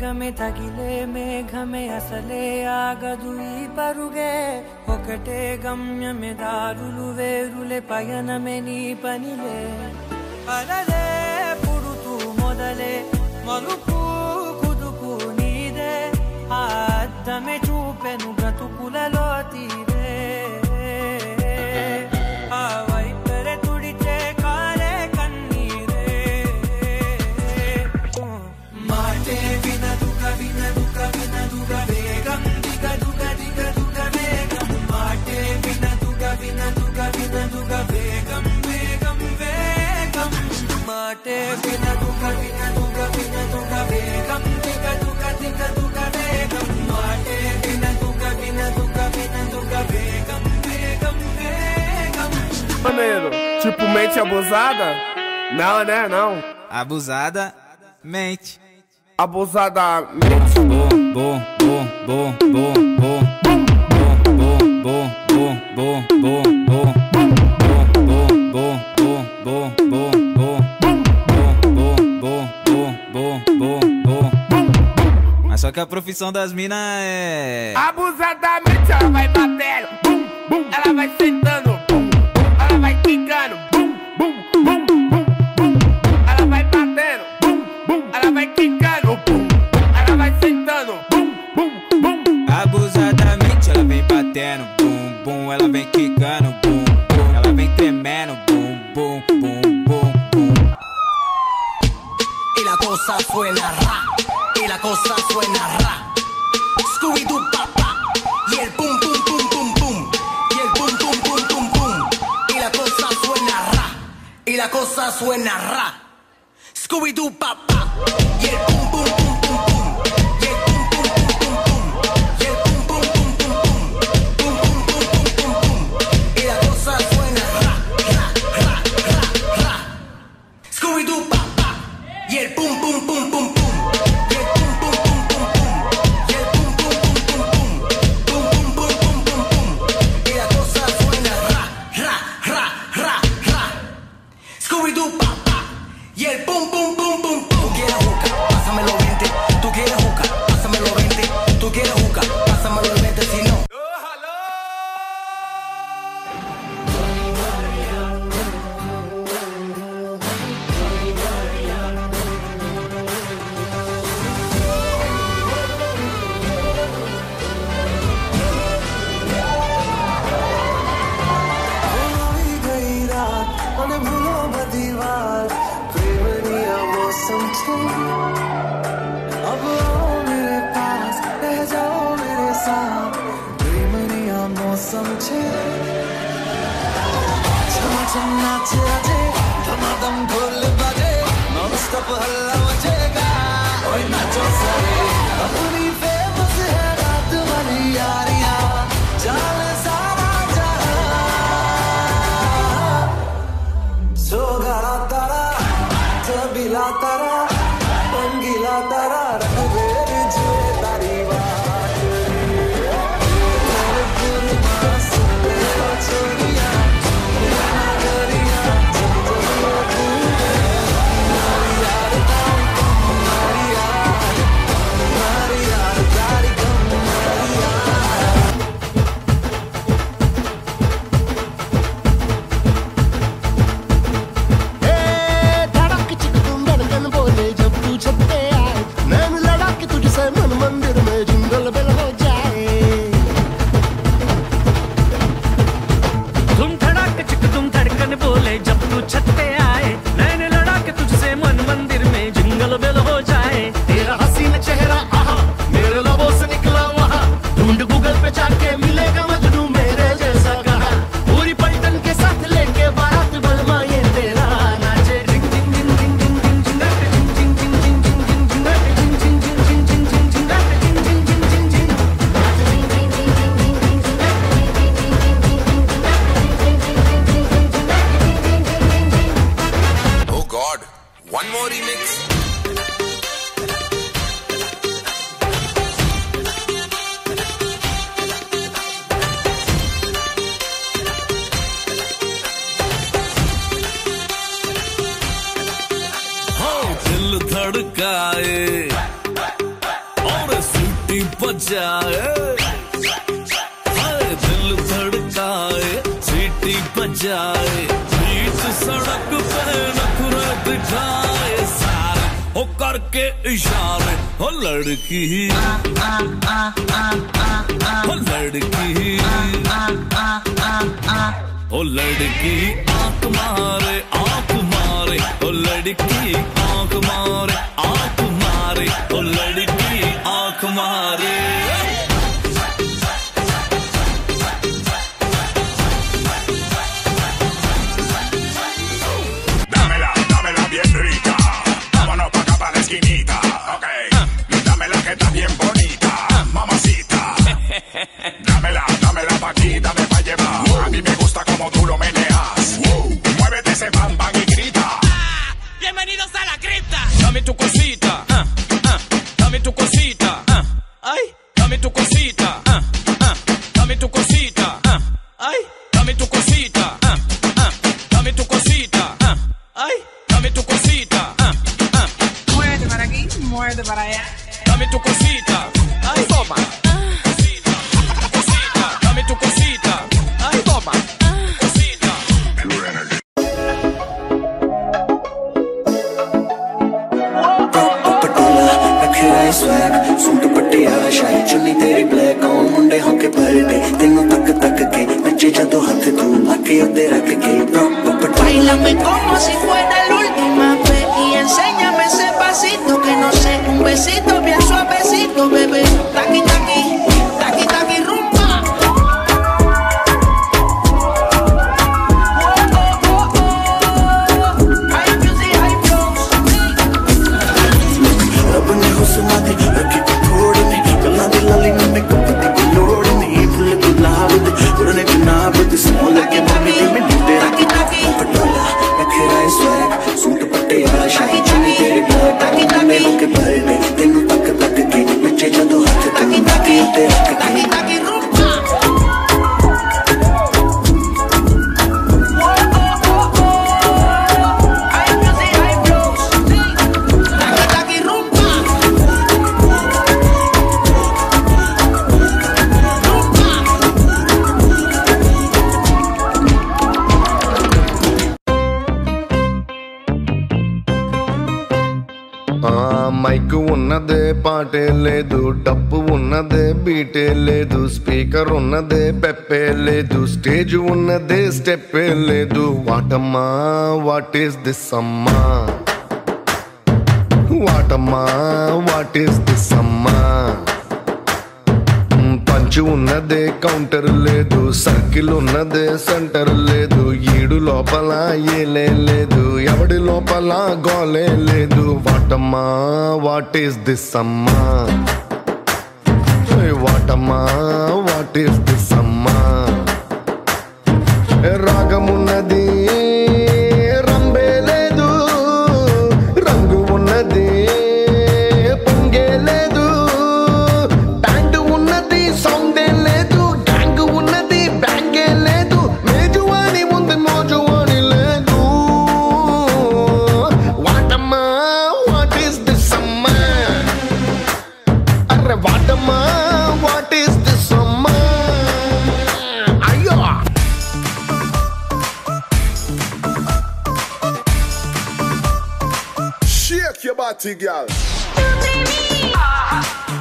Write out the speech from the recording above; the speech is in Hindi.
గమే తగిలే మేఘమే అసలే ఆగదుయి పరుగే ఒకటే గమ్యమే దారులు వేరులే పయనమే నీ పనిలే అలలే పుడుతూ మొదలే మలుపు కుదుపు నీదే ఆ అద్దమే చూపెను బ్రతుకులలో తీరే ఆ వైపరే తుడిచే కాలే కన్నీరే మాటే వినదుగా వినదుగా వినదుగా వేగం దిగదుగా దిగదుగా వేగం మాటే వినదుగా వినదుగా వినదుగా వేగం వేగం వేగం మాటే వినదుగా వినదుగా వినదుగా వేగం దిగదుగా దిగదుగా వేగం మాటే వినదుగా వినదుగా వినదుగా వేగం వేగం వేగం. Maneiro, tipo mente abusada? Não, né? Não. Abusada, mente. Abusadamente. Bom, bom, bom, bom, bom, bom. Bom, bom, bom, bom, bom, bom. Bom, bom, bom, bom, bom, bom. Bom, bom, bom, bom, bom, bom. Mas só que a profissão das minas é... Abusadamente ela vai batendo, bum, bum, ela vai sentando, bum, bum, ela vai quicando, bum, bum, bum, bum, bum, ela vai batendo, bum, bum, ela vai quicando, bum, ela vai sentando, bum, bum, bum. Abusadamente ela vem batendo, bum, bum, ela vem quicando, bum, bum, ela vem tremendo, bum, bum, bum, bum, bum. Y la cosa suena ra, y la cosa suena ra. Scooby-Doo papá, y el pum pum pum pum pum, y el pum pum pum pum pum. Y la cosa suena ra, y la cosa suena ra. Scooby-Doo papá, y el pum pum pum pum pum, y el pum pum pum pum pum, y el pum pum pum pum pum, pum pum pum pum pum pum. Y la cosa suena ra, ra, ra, ra, ra. Scooby-Doo papá, y el pum pum pum pum pum, y el pum pum pum pum pum, y el pum pum pum pum pum, pum pum pum pum pum pum. Y la cosa suena ra, ra, ra, ra, ra. Scooby-Doo papá, y el pum pum pum pum pum. Tú quieres juca, pásamelo 20. Tú quieres juca, pásamelo 20. Tú quieres juca, pásamelo 20. Si no बजाए दिल धड़काए सीटी बजाए बीच सड़क पे नखरा दिखाए सारे हो करके इशारे हो लड़की हो लड़की ओ लड़की आंख मारे ओ लड़की आंख मारे ओ लड़की आंख मारे dámela bien rica, vámonos pa' acá pa' la esquinita, ok, dámela que está bien bonita, mamacita, dámela pa' aquí, dame pa' llevar, a mí me gusta como tú lo meneas, muévete ese bam bam y grita, bienvenidos a la cripta, dame tu cosita, dame tu cosita, ay, dame tu cosita, dame tu cosita, ay, dame tu cosita, dame tu cosita, ay, dame tu cosita, muévete para aquí, muévete para allá, dame tu cosita, ay, toma, cosita, dame tu cosita, ay, toma, cosita. Swag suit Patiala शाही चुन्नी तेरी ब्लैक ऑन मुंडे होके बर्थडे तेनू तक तक के नचे जदों हाथ तू आके उदे रख के Báilame como si fuera la última vez y enséñame ese pasito que no sé, un besito bien suavecito, bebé. Taqui taqui, taqui taqui rumba. High music, high flows. रब ने हुस्ना दे रखी थोड़ी ने गल्ला दी लाली ने मेकअप दी कोई लोड़ नहीं फुल गुलाब दे उड़ने जनाब दे स्मॉल के मम्मी दी में तेरा पटोला नखरा स्वैग सूट पटियाला शाही चुन्नी तेरी ब्लैक मुंडे होके बर्थडे तेनू तक तक के नचे जदों हाथ तू आके उदे रख के Taqui rumba. High music, high flows. Taqui taqui rumba. Mic ఉన్నదే పాటే లేదు డప్పు ఉన్నదే బీటే లేదు స్పీకర్ ఉన్నదే పెప్పే లేదు స్టేజ్ ఉన్నదే స్టెప్పే లేదు వాటమ్మా వాట్ ఈస్ దిస్ అమ్మా వాటమ్మా వాట్ ఈస్ దిస్ అమ్మా పంచు ఉన్నదే కౌంటర్ లేదు సర్కిల్ ఉన్నదే సెంటర్ లేదు ఈడు లోపల ఏలే లేదు ఎవడి లోపల గోలే లేదు వాటమ్మా వాట్ ఈస్ దిస్ అమ్మా వాటమ్మా వాట్ ఈస్ దిస్ అమ్మా రాగమున్నది రంబే లేదు రంగు ఉన్నది పొంగే లేదు బ్యాండ్ ఉన్నది సౌండే లేదు గ్యాంగ్ ఉన్నది బ్యాంగే లేదు మేజువాణి ఉంది మోజువాణి లేదు వాటమ్మా వాట్ ఈస్ దిస్ అమ్మా అరే వాటమ్మా వాట్ ఈస్ దిస్ అమ్మా అయ్యో shake your body girl.